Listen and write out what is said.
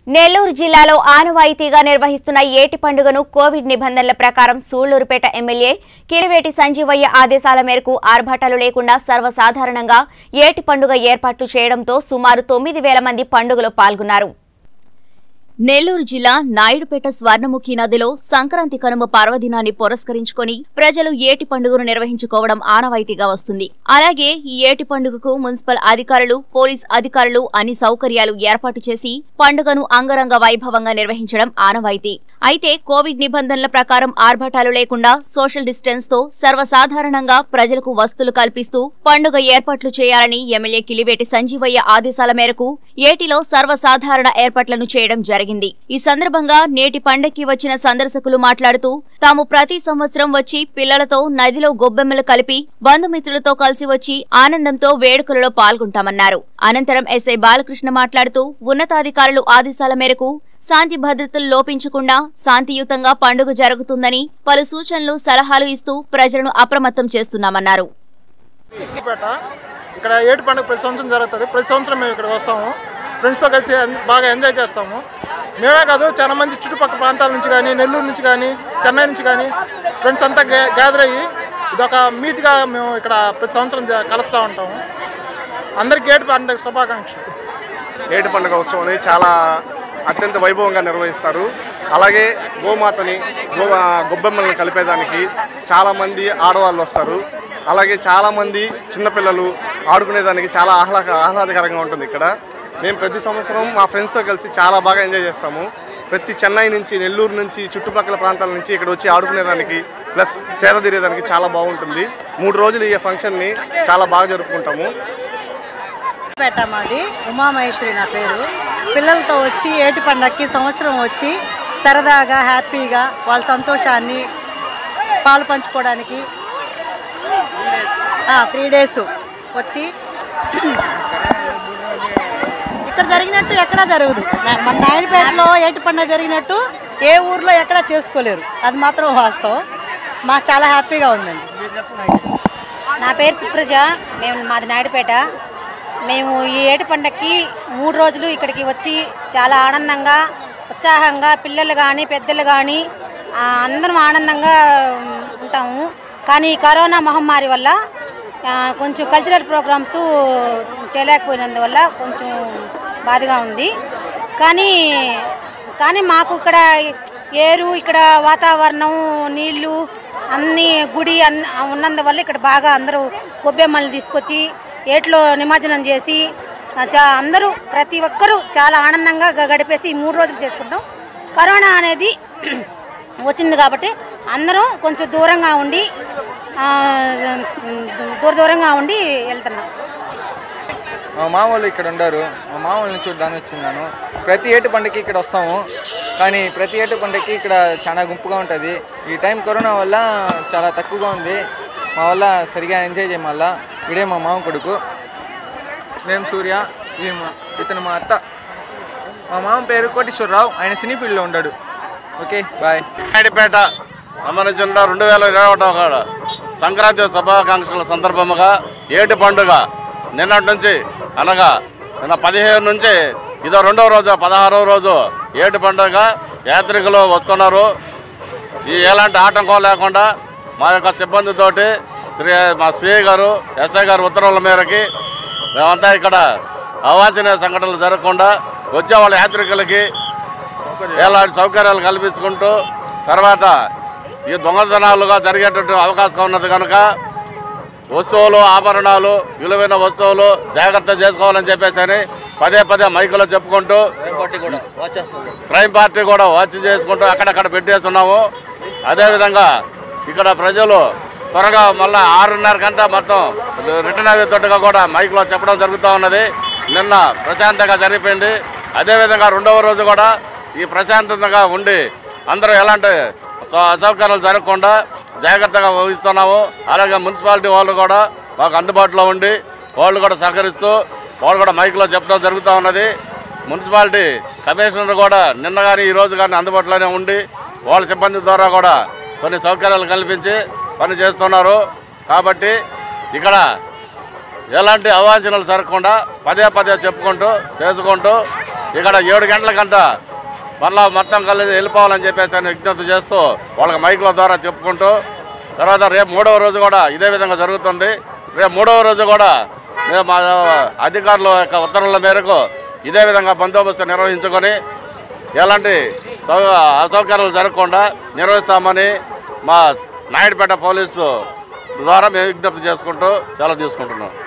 నెల్లూరు జిల్లాలో ఆనవాయితీగా నిర్వహిస్తున్న ఏటి పండుగను కోవిడ్ నిబంధనల ప్రకారం సూళ్లూరుపేట ఎమ్మెల్యే కిలివేటి సంజీవయ్య ఆదేశాల మేరకు ఆర్భాటాలు లేకుండా సర్వసాధారణంగా ఏటి పండుగ ఏర్పాట్లు చేయడంతో సుమారు 9,000 మంది పండుగలో పాల్గొన్నారు. నెల్లూరు జిల్లా నాయుడుపేట స్వర్ణముఖి నదిలో సంక్రాంతి కనుమ పర్వదినాన్ని పురస్కరించుకుని ప్రజలు ఏటి పండుగను నిర్వహించుకోవడం ఆనవాయితీగా వస్తుంది. అలాగే ఈ ఏటి పండుగకు మున్సిపల్ అధికారులు, పోలీస్ అధికారులు అన్ని సౌకర్యాలు ఏర్పాటు చేసి పండుగను అంగరంగ వైభవంగా నిర్వహించడం ఆనవాయితీ. అయితే కోవిడ్ నిబంధనల ప్రకారం ఆర్భాటాలు లేకుండా సోషల్ డిస్టెన్స్ తో సర్వసాధారణంగా ప్రజలకు వసతులు కల్పిస్తూ పండుగ ఏర్పాట్లు చేయాలని ఎమ్మెల్యే కిలివేటి సంజీవయ్య ఆదేశాల మేరకు ఏటిలో సర్వసాధారణ ఏర్పాట్లను చేయడం జరిగింది. ఈ సందర్భంగా నేటి పండక్కి వచ్చిన సందర్శకులు మాట్లాడుతూ తాము ప్రతి సంవత్సరం వచ్చి పిల్లలతో నదిలో గొబ్బెమ్మలు కలిపి బంధుమిత్రులతో కలిసి వచ్చి ఆనందంతో వేడుకలలో పాల్గొంటామన్నారు. అనంతరం ఎస్ఐ బాలకృష్ణ మాట్లాడుతూ ఉన్నతాధికారులు ఆదేశాల మేరకు శాంతి భద్రతలు లోపించకుండా శాంతియుతంగా పండుగ జరుగుతుందని పలు సూచనలు, సలహాలు ఇస్తూ ప్రజలను అప్రమత్తం చేస్తున్నామన్నారు. ఇక్కడ ఏటి పండుగ ప్రతి సంవత్సరం జరుగుతుంది. ప్రతి సంవత్సరం మేము ఇక్కడికి వస్తాము, ఫ్రెండ్స్తో కలిసి బాగా ఎంజాయ్ చేస్తాము. మేమే కాదు, చాలా మంది చుట్టుపక్కల ప్రాంతాల నుంచి కానీ, నెల్లూరు నుంచి కానీ, చెన్నై నుంచి కానీ ఫ్రెండ్స్ అంతా గ్యాదర్ అయ్యి ఇదొక మీట్గా మేము ఇక్కడ ప్రతి సంవత్సరం కలుస్తూ ఉంటాము. అందరికీ ఏటి పండుగ శుభాకాంక్షలు. ఏటి పండుగ ఉత్సవాన్ని చాలా అత్యంత వైభవంగా నిర్వహిస్తారు. అలాగే గోమాతని గొబ్బెమ్మల్ని కలిపేదానికి చాలామంది ఆడవాళ్ళు వస్తారు. అలాగే చాలామంది చిన్నపిల్లలు ఆడుకునేదానికి చాలా ఆహ్లాదకరంగా ఉంటుంది. ఇక్కడ మేము ప్రతి సంవత్సరం మా ఫ్రెండ్స్తో కలిసి చాలా బాగా ఎంజాయ్ చేస్తాము. ప్రతి చెన్నై నుంచి, నెల్లూరు నుంచి, చుట్టుపక్కల ప్రాంతాల నుంచి ఇక్కడ వచ్చి ఆడుకునేదానికి ప్లస్ సేద తీరేదానికి చాలా బాగుంటుంది. 3 రోజులు ఈ ఫంక్షన్ని చాలా బాగా జరుపుకుంటాము. మాది ఉమామహేశ్వరి నా పేరు. పిల్లలతో వచ్చి ఏటి పండగకి సంవత్సరం వచ్చి సరదాగా హ్యాపీగా వాళ్ళ సంతోషాన్ని పాలు పంచుకోవడానికి 3 days వచ్చి ఇక్కడ జరిగినట్టు ఎక్కడా జరగదు. మన నాయుడుపేటలో ఏటి పండుగ జరిగినట్టు ఏ ఊర్లో ఎక్కడా చేసుకోలేరు. అది మాత్రం వాస్తవం. మాకు చాలా హ్యాపీగా ఉందండి. నా పేరు సుప్రజ. మాది నాయుడుపేట. మేము ఈ ఏటి పండగకి 3 రోజులు ఇక్కడికి వచ్చి చాలా ఆనందంగా, ఉత్సాహంగా పిల్లలు కానీ పెద్దలు కానీ అందరం ఆనందంగా ఉంటాము. కానీ కరోనా మహమ్మారి వల్ల కొంచెం కల్చరల్ ప్రోగ్రామ్స్ చేయలేకపోయినందువల్ల కొంచెం బాధగా ఉంది. కానీ మాకు ఇక్కడ ఏరు, ఇక్కడ వాతావరణం, నీళ్లు అన్నీ గుడి ఉన్నందువల్ల ఇక్కడ బాగా అందరూ గొబ్బెమ్మల్ని తీసుకొచ్చి ఏట్లో నిమజ్జనం చేసి అందరూ ప్రతి ఒక్కరూ చాలా ఆనందంగా గడిపేసి 3 రోజులు చేసుకుంటాం. కరోనా అనేది వచ్చింది కాబట్టి అందరం కొంచెం దూరంగా ఉండి వెళ్తున్నాం. మా మామూలు ఇక్కడ ఉండరు. మా మామూలుని చూడడానికి వచ్చిందాను. ప్రతి ఏటి పండుగకి ఇక్కడ వస్తాము. కానీ ప్రతి ఏటి పండుగకి ఇక్కడ చాలా గుంపుగా ఉంటుంది. ఈ టైం కరోనా వల్ల చాలా తక్కువగా ఉంది. మా వల్ల సరిగా ఎంజాయ్ చేయడం వల్ల. ఇడే మా మామ కొడుకు. నేను సూర్య. ఇతను మా అత్త. మా మామ పేరు కోటేశ్వరరావు. ఆయన సినీ ఫీల్డ్లో ఉన్నాడు. Okay, bye. నాయుడుపేట సంబంధించిన 2021 సంక్రాంతి శుభాకాంక్షల సందర్భముగా ఏటి పండుగ నిన్నటి నుంచి, అనగా నిన్న 15 నుంచి ఇదో 2వ రోజు, 16వ రోజు ఏటి పండుగ యాత్రికులు వస్తున్నారు. ఈ ఎలాంటి ఆటంకం లేకుండా మా యొక్క సిబ్బందితోటి మా సిఐ గారు, ఎస్ఐ గారు ఉత్తర్వుల మేరకి మేమంతా ఇక్కడ అవాంఛనీయ సంఘటనలు జరగకుండా వచ్చే వాళ్ళ యాత్రికులకి ఎలాంటి సౌకర్యాలు కల్పించుకుంటూ తర్వాత ఈ దొంగతనాలుగా జరిగేటట్టు అవకాశం ఉన్నది కనుక వస్తువులు, ఆభరణాలు, విలువైన వస్తువులు జాగ్రత్త చేసుకోవాలని చెప్పేసి పదే మైకులో చెప్పుకుంటూ క్రైమ్ పార్టీ కూడా వాచ్ చేసుకుంటూ అక్కడక్కడ పెట్టేస్తున్నాము. అదేవిధంగా ఇక్కడ ప్రజలు త్వరగా మళ్ళీ 6:30 మొత్తం రిటర్న్ అయ్యేటట్టుగా కూడా మైక్లో చెప్పడం జరుగుతూ ఉన్నది. నిన్న ప్రశాంతంగా జరిగిపోయింది. అదేవిధంగా 2వ రోజు కూడా ఈ ప్రశాంతంగా ఉండి అందరూ ఎలాంటి అసౌకర్యాలు జరగకుండా జాగ్రత్తగా వహిస్తున్నాము. అలాగే మున్సిపాలిటీ వాళ్ళు కూడా మాకు అందుబాటులో ఉండి వాళ్ళు కూడా సహకరిస్తూ వాళ్ళు కూడా మైక్లో చెప్పడం జరుగుతూ ఉన్నది. మున్సిపాలిటీ కమిషనర్ కూడా నిన్న కానీ ఈరోజు కానీ అందుబాటులోనే ఉండి వాళ్ళ సిబ్బంది ద్వారా కూడా కొన్ని సౌకర్యాలు కల్పించి పని చేస్తున్నారు. కాబట్టి ఇక్కడ ఎలాంటి అవాంఛనలు జరగకుండా పదే చెప్పుకుంటూ చేసుకుంటూ ఇక్కడ 7 గంటలకంట మళ్ళా మొత్తం కలిసి వెళ్ళిపోవాలని చెప్పేసి అని విజ్ఞప్తి చేస్తూ వాళ్ళకి మైకుల ద్వారా చెప్పుకుంటూ తర్వాత రేపు 3వ రోజు కూడా ఇదే విధంగా జరుగుతుంది. రేపు 3వ రోజు కూడా మేము మా అధికారుల యొక్క ఉత్తర్వుల మేరకు ఇదే విధంగా బందోబస్తు నిర్వహించుకొని ఎలాంటి అసౌకర్యాలు జరగకుండా నిర్వహిస్తామని మా నాయుడుపేట పోలీసు ద్వారా మేము విజ్ఞప్తి చేసుకుంటూ సెలవు తీసుకుంటున్నాం.